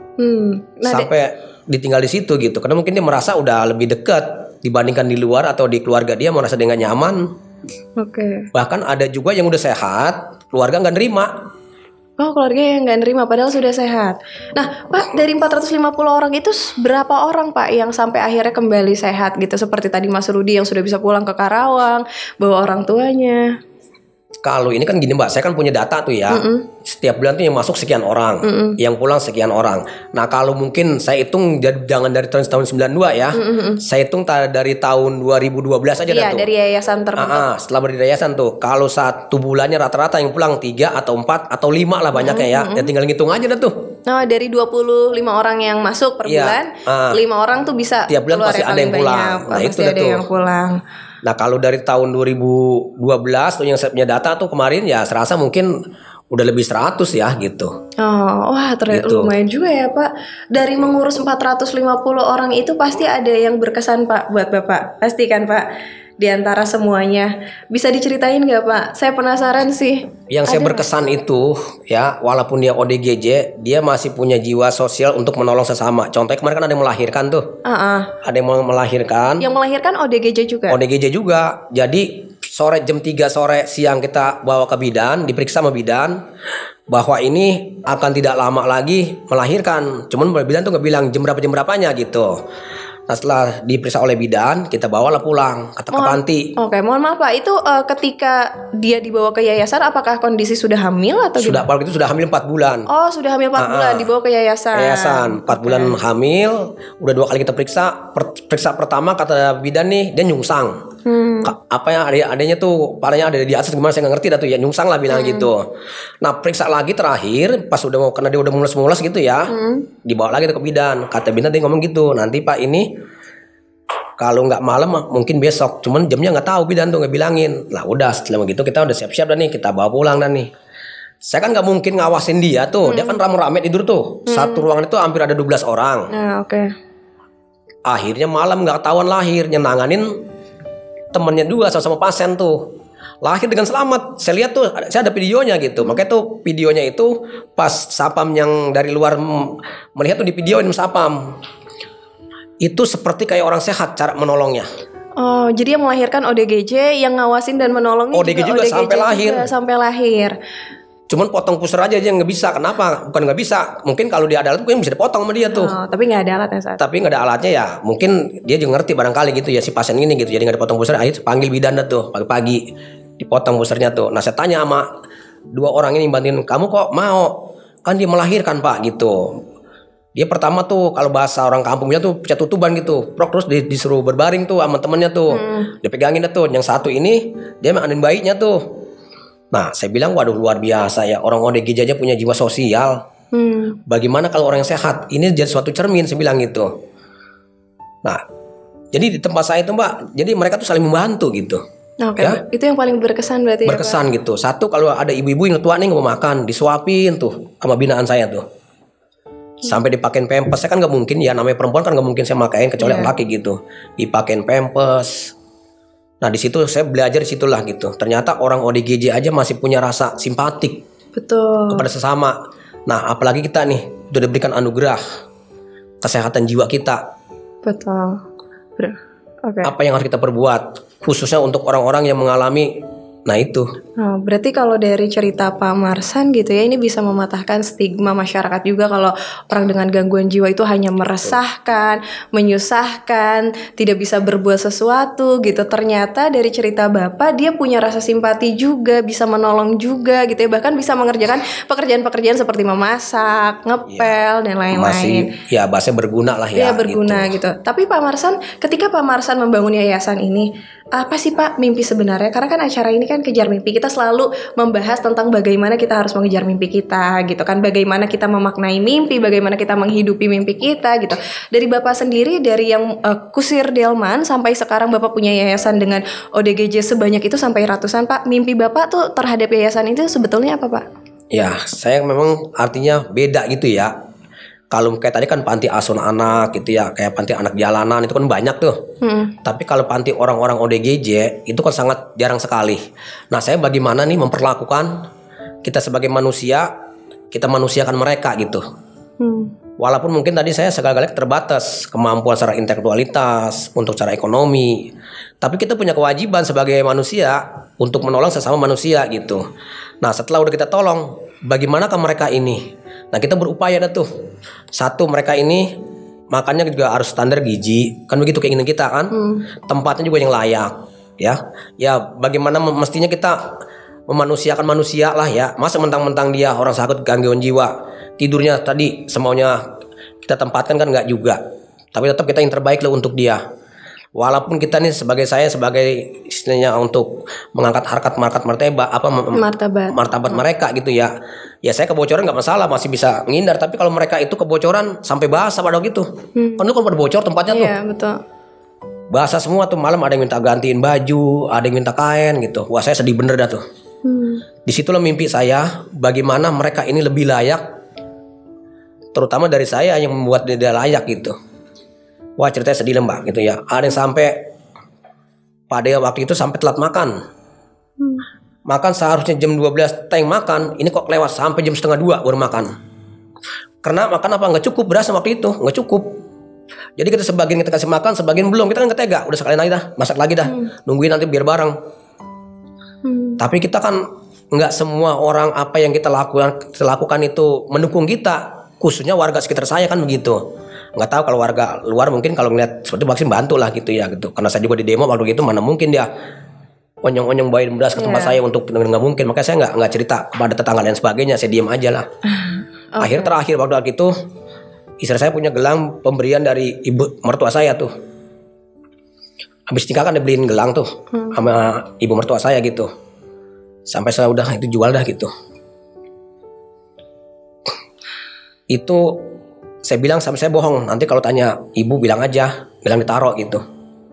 hmm, nah sampai de- ditinggal di situ gitu. Karena mungkin dia merasa udah lebih dekat dibandingkan di luar atau di keluarga dia merasa dia nggak nyaman. Oke. Okay. Bahkan ada juga yang udah sehat, keluarga nggak nerima. Oh keluarga yang nggak nerima padahal sudah sehat. Nah Pak dari empat ratus lima puluh orang itu berapa orang Pak yang sampai akhirnya kembali sehat gitu seperti tadi Mas Rudi yang sudah bisa pulang ke Karawang bawa orang tuanya? Kalau ini kan gini Mbak, saya kan punya data tuh ya. Mm-mm. Setiap bulan tuh yang masuk sekian orang, Mm-mm. yang pulang sekian orang. Nah kalau mungkin saya hitung jangan dari tahun sembilan puluh dua ya. Mm-mm. Saya hitung dari tahun dua ribu dua belas aja iya, dah tuh. Iya dari yayasan terbentuk. Ah, setelah berdiri yayasan tuh, kalau satu bulannya rata-rata yang pulang tiga atau empat atau lima lah banyaknya mm-hmm. ya. Ya tinggal ngitung aja dah tuh. Nah dari dua puluh lima orang yang masuk per ya, bulan, ah, lima orang tuh bisa tiap bulan pasti ada yang pulang. Banyak, nah itu ada tuh. Yang pulang. Nah kalau dari tahun dua ribu dua belas tuh yang saya punya data tuh kemarin ya serasa mungkin udah lebih seratus ya gitu. Oh, wah ternyata gitu. Lumayan juga ya Pak. Dari mengurus empat ratus lima puluh orang itu pasti ada yang berkesan Pak buat Bapak. Pasti kan Pak? Di antara semuanya. Bisa diceritain gak Pak? Saya penasaran sih. Yang ada saya berkesan gak? Itu ya walaupun dia O D G J, dia masih punya jiwa sosial untuk menolong sesama. Contohnya kemarin kan ada yang melahirkan tuh. Uh-uh. Ada yang mau melahirkan. Yang melahirkan O D G J juga? O D G J juga. Jadi sore jam tiga sore siang kita bawa ke bidan, diperiksa sama bidan bahwa ini akan tidak lama lagi melahirkan. Cuman bidan tuh gak bilang jam berapa jam berapanya gitu. Nah setelah diperiksa oleh bidan, kita bawalah pulang kata ke panti. Oke, okay, mohon maaf Pak, itu uh, ketika dia dibawa ke yayasan, apakah kondisi sudah hamil atau sudah? Kalau itu sudah hamil empat bulan. Oh, sudah hamil empat uh-uh. bulan, dibawa ke yayasan. Yayasan empat okay. bulan hamil, udah dua kali kita periksa. Per, periksa pertama kata bidan nih, dia nyungsang. Hmm. Apa yang ada adanya tuh, palanya ada di atas gimana saya nggak ngerti dah tuh ya nyungsang lah bilang hmm. gitu. Nah periksa lagi terakhir, pas udah mau karena dia udah mules-mules gitu ya, hmm. dibawa lagi ke bidan. Kata bidan dia ngomong gitu, nanti Pak ini Kalau nggak malam mungkin besok, cuman jamnya nggak tahu bidan tuh nggak bilangin. Lah udah setelah begitu kita udah siap-siap dan nih kita bawa pulang dan nih. Saya kan nggak mungkin ngawasin dia tuh, hmm. dia kan rame-rame tidur tuh. Hmm. Satu ruangan itu hampir ada dua belas orang. Nah, oke. Okay. Akhirnya malam nggak ketahuan lahir, nanganin temennya juga sama-sama pasien tuh. Lahir dengan selamat. Saya lihat tuh, saya ada videonya gitu. Makanya tuh videonya itu pas sapam yang dari luar melihat tuh di videoin sapam. Itu seperti kayak orang sehat cara menolongnya. Oh, jadi yang melahirkan O D G J, yang ngawasin dan menolongnya O D G J juga, juga sampai lahir. Juga sampai lahir. Cuman potong pusar aja aja nggak bisa. Kenapa? Bukan nggak bisa. Mungkin kalau dia ada alat mungkin bisa dipotong sama dia tuh. Oh, tapi nggak ada alatnya saat. Tapi nggak ada alatnya ya. Mungkin dia juga ngerti barangkali gitu ya si pasien ini gitu. Jadi nggak dipotong pusar. Akhirnya panggil bidan tuh pagi-pagi dipotong pusarnya tuh. Nah saya tanya sama dua orang ini bantuin, kamu kok mau? Kan dia melahirkan pak gitu. Dia pertama tuh kalau bahasa orang kampungnya tuh pecah tutuban gitu. Prok terus disuruh berbaring tuh sama temennya tuh. Hmm. Dia pegangin tuh. Yang satu ini dia mandiin bayinya tuh. Nah saya bilang waduh luar biasa ya. Orang O D G J aja punya jiwa sosial. Hmm. Bagaimana kalau orang yang sehat? Ini jadi suatu cermin saya bilang gitu. Nah jadi di tempat saya itu mbak. Jadi mereka tuh saling membantu gitu. Oke, okay. Ya? Itu yang paling berkesan berarti. Berkesan ya, gitu. Satu kalau ada ibu-ibu yang tua nih nggak mau makan, disuapin tuh sama binaan saya tuh. Sampai dipakein pempes, saya kan nggak mungkin ya namanya perempuan kan nggak mungkin saya makain kecuali yeah. laki gitu. Dipakein pempes. Nah di situ saya belajar di situlah gitu. Ternyata orang O D G J aja masih punya rasa simpatik. Betul. Kepada sesama. Nah apalagi kita nih udah diberikan anugerah kesehatan jiwa kita. Betul. Oke. Okay. Apa yang harus kita perbuat khususnya untuk orang-orang yang mengalami. Nah itu. Oh, berarti kalau dari cerita Pak Marsan gitu ya, ini bisa mematahkan stigma masyarakat juga kalau orang dengan gangguan jiwa itu hanya meresahkan, menyusahkan, tidak bisa berbuat sesuatu gitu. Ternyata dari cerita Bapak dia punya rasa simpati juga, bisa menolong juga gitu ya, bahkan bisa mengerjakan pekerjaan-pekerjaan seperti memasak, ngepel ya, dan lain-lain. Masih ya bahasa berguna lah ya. Iya berguna gitu. gitu. Tapi Pak Marsan, ketika Pak Marsan membangun yayasan ini, apa sih Pak mimpi sebenarnya? Karena kan acara ini kan Kejar Mimpi, kita selalu membahas tentang bagaimana kita harus mengejar mimpi kita gitu kan, bagaimana kita memaknai mimpi, bagaimana kita menghidupi mimpi kita gitu. Dari Bapak sendiri, dari yang uh, kusir delman sampai sekarang Bapak punya yayasan dengan O D G J sebanyak itu sampai ratusan Pak, mimpi Bapak tuh terhadap yayasan itu sebetulnya apa Pak? Ya saya memang artinya beda gitu ya. Kalau kayak tadi kan panti asuhan anak gitu ya, kayak panti anak jalanan itu kan banyak tuh. Hmm. Tapi kalau panti orang-orang O D G J itu kan sangat jarang sekali. Nah saya bagaimana nih memperlakukan kita sebagai manusia, kita manusiakan mereka gitu. Hmm. Walaupun mungkin tadi saya segala-galanya terbatas kemampuan secara intelektualitas, untuk secara ekonomi. Tapi kita punya kewajiban sebagai manusia untuk menolong sesama manusia gitu. Nah setelah udah kita tolong, bagaimanakah mereka ini? Nah kita berupaya dah tuh. Satu mereka ini makannya juga harus standar gizi. Kan begitu keinginan kita kan. Hmm. Tempatnya juga yang layak. Ya, ya bagaimana mestinya kita memanusiakan manusia lah ya. Masa mentang-mentang dia orang sakit gangguan jiwa, tidurnya tadi semaunya kita tempatkan kan nggak juga. Tapi tetap kita yang terbaik lah untuk dia. Walaupun kita nih sebagai saya sebagai istilahnya untuk mengangkat harkat martabat martabat apa martabat martabat hmm. mereka gitu ya. Ya saya kebocoran nggak masalah, masih bisa menghindar. Tapi kalau mereka itu kebocoran sampai basah pada gitu, hmm. kan itu kan pada bocor tempatnya tuh. Iya betul. Basah semua tuh, malam ada yang minta gantiin baju, ada yang minta kain gitu. Wah saya sedih bener dah tuh. Hmm. Disitulah mimpi saya, bagaimana mereka ini lebih layak, terutama dari saya yang membuat dia layak gitu. Wah ceritanya sedih lah mbak gitu ya. Ada yang sampai pada waktu itu sampai telat makan. Hmm. Makan seharusnya jam dua belas teng makan, ini kok lewat sampai jam setengah dua baru makan. Karena makan apa nggak cukup beras waktu itu, nggak cukup. Jadi kita sebagian kita kasih makan, sebagian belum. Kita kan nggak tega, udah sekalian aja dah, masak lagi dah, hmm. nungguin nanti biar bareng. Hmm. Tapi kita kan nggak semua orang apa yang kita lakukan kita lakukan itu mendukung kita, khususnya warga sekitar saya kan begitu. Nggak tahu kalau warga luar mungkin kalau ngeliat seperti vaksin bantu lah gitu ya gitu. Karena saya juga di demo waktu itu mana mungkin dia onyong-onyong bawain beras ke tempat yeah. saya untuk nggak mungkin. Makanya saya nggak nggak cerita kepada tetangga dan sebagainya. Saya diam aja lah. Okay. Akhir terakhir waktu itu istri saya punya gelang pemberian dari ibu mertua saya tuh. Habis nikah kan dibeliin gelang tuh hmm. sama ibu mertua saya gitu. Sampai saya udah itu jual dah gitu. Itu saya bilang sama saya bohong. Nanti kalau tanya ibu bilang aja, bilang ditaruh gitu.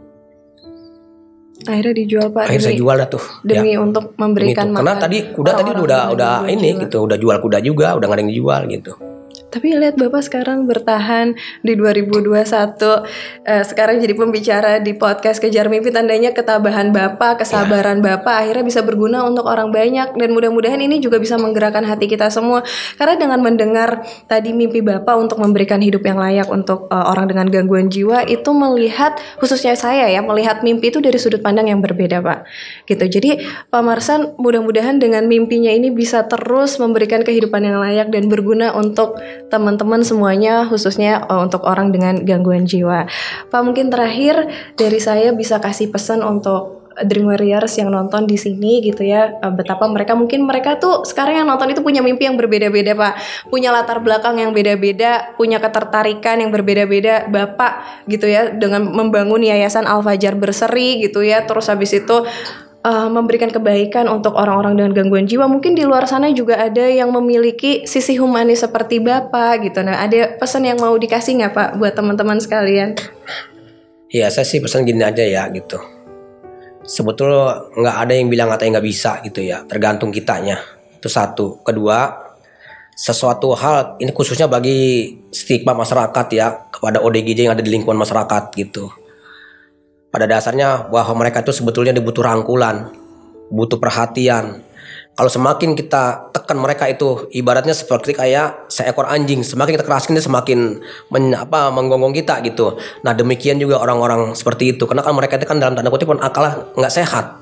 Akhirnya dijual Pak. Akhirnya saya jual dah tuh. Demi ya. Untuk memberikan makan. Karena tadi kuda tadi udah udah ini jiwa. Gitu, udah jual kuda juga, udah nggak ada yang dijual gitu. Tapi lihat Bapak sekarang bertahan di dua ribu dua puluh satu, eh, sekarang jadi pembicara di podcast Kejar Mimpi, tandanya ketabahan Bapak, kesabaran ya. Bapak akhirnya bisa berguna untuk orang banyak, dan mudah-mudahan ini juga bisa menggerakkan hati kita semua. Karena dengan mendengar tadi mimpi Bapak untuk memberikan hidup yang layak untuk uh, orang dengan gangguan jiwa, itu melihat, khususnya saya ya, melihat mimpi itu dari sudut pandang yang berbeda Pak. Gitu. Jadi Pak Marsan mudah-mudahan dengan mimpinya ini bisa terus memberikan kehidupan yang layak dan berguna untuk teman-teman semuanya, khususnya uh, untuk orang dengan gangguan jiwa. Pak, mungkin terakhir dari saya bisa kasih pesan untuk Dream Warriors yang nonton di sini gitu ya, uh, betapa mereka mungkin mereka tuh sekarang yang nonton itu punya mimpi yang berbeda-beda Pak, punya latar belakang yang beda-beda, punya ketertarikan yang berbeda-beda. Bapak gitu ya dengan membangun Yayasan Al-Fajar Berseri gitu ya, terus habis itu Uh, memberikan kebaikan untuk orang-orang dengan gangguan jiwa. Mungkin di luar sana juga ada yang memiliki sisi humanis seperti Bapak gitu. Nah, ada pesan yang mau dikasih nggak Pak buat teman-teman sekalian? Iya, saya sih pesan gini aja ya gitu. Sebetulnya nggak ada yang bilang katanya nggak bisa gitu ya. Tergantung kitanya. Itu satu. Kedua, sesuatu hal ini khususnya bagi stigma masyarakat ya kepada O D G J yang ada di lingkungan masyarakat gitu. Pada dasarnya bahwa mereka itu sebetulnya dibutuh rangkulan, butuh perhatian. Kalau semakin kita tekan mereka itu ibaratnya seperti kayak seekor anjing, semakin kita keraskan dia semakin men, apa, menggonggong kita gitu. Nah demikian juga orang-orang seperti itu, karena kan mereka itu kan dalam tanda kutip akalah nggak sehat.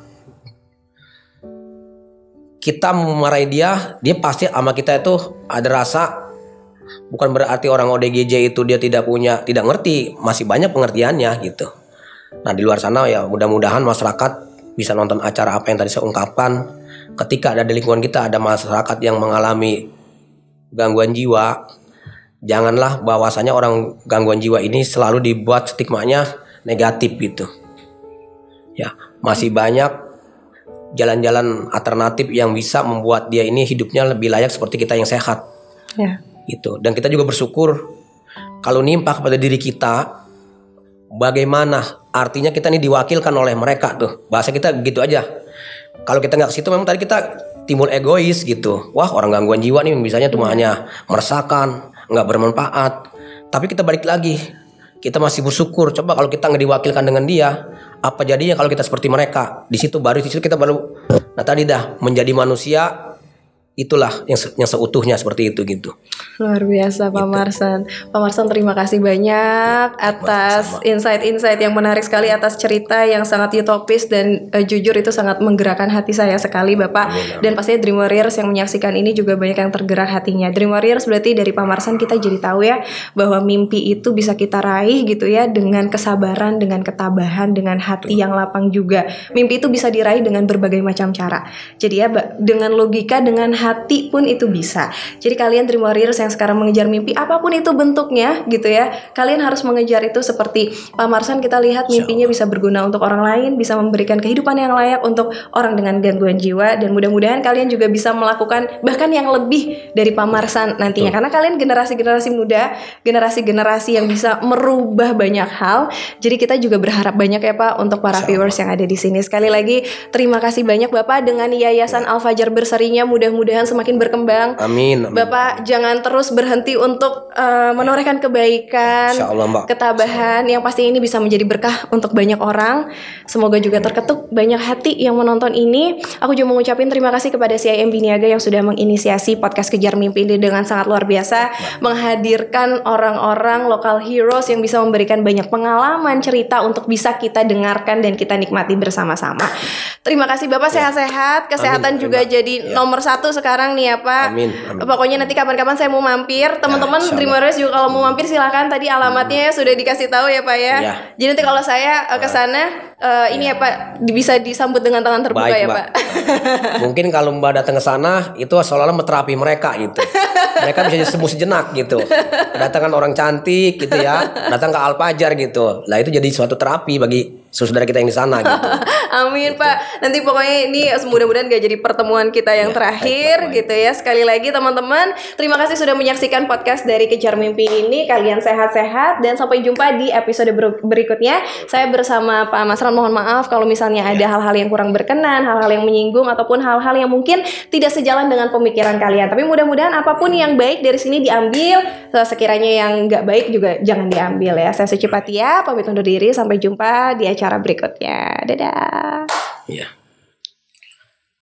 Kita memarahi dia, dia pasti sama kita itu ada rasa. Bukan berarti orang O D G J itu dia tidak punya, tidak ngerti, masih banyak pengertiannya gitu. Nah di luar sana ya mudah-mudahan masyarakat bisa nonton acara apa yang tadi saya ungkapkan. Ketika ada di lingkungan kita ada masyarakat yang mengalami gangguan jiwa, janganlah bahwasanya orang gangguan jiwa ini selalu dibuat stigmanya negatif gitu. Ya masih banyak jalan-jalan alternatif yang bisa membuat dia ini hidupnya lebih layak seperti kita yang sehat. Ya. Gitu. Dan kita juga bersyukur kalau nimpa kepada diri kita. Bagaimana artinya kita ini diwakilkan oleh mereka tuh, bahasa kita gitu aja. Kalau kita nggak ke situ memang tadi kita timbul egois gitu. Wah orang gangguan jiwa nih misalnya cuma hanya meresahkan, nggak bermanfaat. Tapi kita balik lagi, kita masih bersyukur. Coba kalau kita nggak diwakilkan dengan dia, apa jadinya kalau kita seperti mereka? Di situ baru di situ kita baru, nah tadi dah menjadi manusia. Itulah yang, yang seutuhnya seperti itu gitu. Luar biasa Pak gitu. Marsan. Pak Marsan terima kasih banyak atas insight-insight yang menarik sekali, atas cerita yang sangat utopis dan uh, jujur itu sangat menggerakkan hati saya sekali Bapak. Amin, amin. Dan pastinya Dream Warriors yang menyaksikan ini juga banyak yang tergerak hatinya. Dream Warriors berarti dari Pak Marsan kita jadi tahu ya bahwa mimpi itu bisa kita raih gitu ya dengan kesabaran, dengan ketabahan, dengan hati yang lapang juga. Mimpi itu bisa diraih dengan berbagai macam cara. Jadi ya dengan logika, dengan hati pun itu bisa. Jadi kalian Dream Warriors yang sekarang mengejar mimpi apapun itu bentuknya gitu ya, kalian harus mengejar itu seperti Pak Marsan. Kita lihat mimpinya bisa berguna untuk orang lain, bisa memberikan kehidupan yang layak untuk orang dengan gangguan jiwa, dan mudah-mudahan kalian juga bisa melakukan bahkan yang lebih dari Pak Marsan nantinya. Tuh. Karena kalian generasi-generasi muda, generasi-generasi yang bisa merubah banyak hal. Jadi kita juga berharap banyak ya Pak untuk para viewers yang ada di sini. Sekali lagi terima kasih banyak Bapak dengan Yayasan Al-Fajar Berserinya, mudah-mudahan semakin berkembang. Amin, amin. Bapak jangan terus berhenti untuk uh, menorehkan kebaikan, Allah, Mbak. ketabahan yang pasti ini bisa menjadi berkah untuk banyak orang. Semoga juga terketuk banyak hati yang menonton ini. Aku juga mengucapkan terima kasih kepada C I M B Niaga yang sudah menginisiasi podcast Kejar Mimpi ini dengan sangat luar biasa, menghadirkan orang-orang lokal heroes yang bisa memberikan banyak pengalaman, cerita untuk bisa kita dengarkan dan kita nikmati bersama-sama. Terima kasih Bapak, sehat-sehat, kesehatan amin, juga amin, jadi ya. Nomor satu sekarang nih ya Pak. Amin, amin. Pokoknya nanti kapan-kapan saya mau mampir. Teman-teman ya, Dream Warriors juga kalau mau mampir silakan. Tadi alamatnya hmm. sudah dikasih tahu ya Pak ya. Ya. Jadi nanti kalau saya ke sana uh, ini ya. ya Pak bisa disambut dengan tangan terbuka. Baik, ya Mbak. Pak. Mungkin kalau Mbak datang ke sana itu seolah-olah menterapi mereka gitu. mereka bisa sembuh sejenak gitu. Kedatangan orang cantik gitu ya, datang ke Al-Fajar gitu. Lah itu jadi suatu terapi bagi saudara kita yang di sana gitu. Amin gitu. Pak. Nanti pokoknya ini mudah-mudahan gak jadi pertemuan kita yang ya, terakhir baik, baik, gitu ya. Sekali lagi teman-teman, terima kasih sudah menyaksikan podcast dari Kejar Mimpi ini. Kalian sehat-sehat dan sampai jumpa di episode ber- berikutnya. Saya bersama Pak Masran, mohon maaf kalau misalnya ya. ada hal-hal yang kurang berkenan, hal-hal yang menyinggung ataupun hal-hal yang mungkin tidak sejalan dengan pemikiran kalian. Tapi mudah-mudahan apapun yang baik dari sini diambil, sekiranya yang nggak baik juga jangan diambil ya. Saya Suci Patia, pamit undur diri, sampai jumpa di acara berikutnya. Dadah. Iya.